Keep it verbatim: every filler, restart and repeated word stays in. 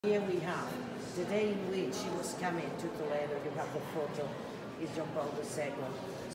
Here we have the day in which he was coming to Toledo. You have the photo, is John Paul the Second.